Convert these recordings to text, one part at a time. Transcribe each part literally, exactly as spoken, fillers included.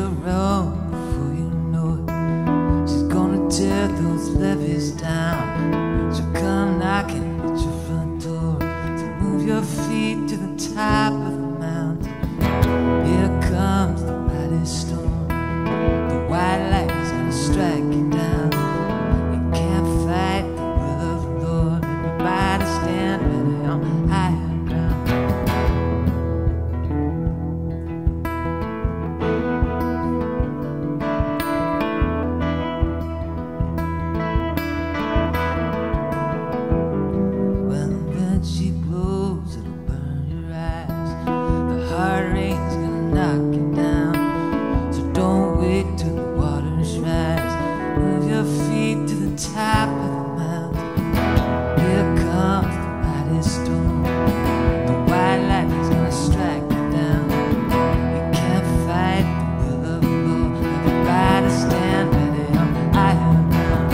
your own before you know it. She's gonna tear those levees down. She'll come knocking at your front door to move your feet to the top of the mountain. Here comes the mighty storm. The white light is gonna strike you down. You can't fight the will of the Lord. Everybody stand ready on higher ground. When the wind she blows, it'll burn your eyes. The hard rain's gonna knock you down. So don't wait till the waters rise. Move your feet to the top of the mountain. Here comes the mighty storm. The white light is gonna strike you down. You can't fight the will of the Lord. Everybody stand ready on higher ground.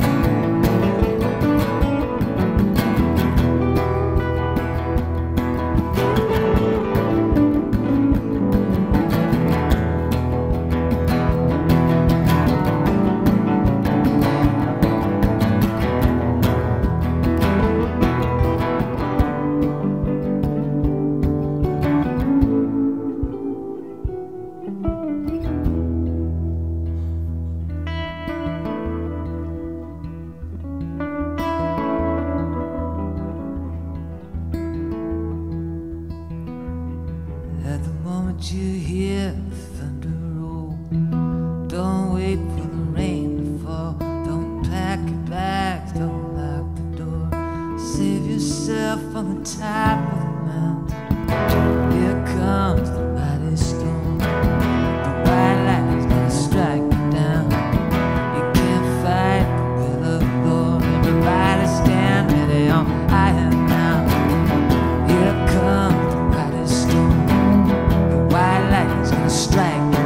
At the moment you hear the thunder roll, don't wait for the rain to fall. Don't pack your bags, don't lock the door. Save yourself on the top of the mountain. Here comes the mighty storm. The white light is gonna strike you down. You can't fight the will of the Lord. Everybody stand ready on higher now. Here comes the mighty storm. The white light is gonna strike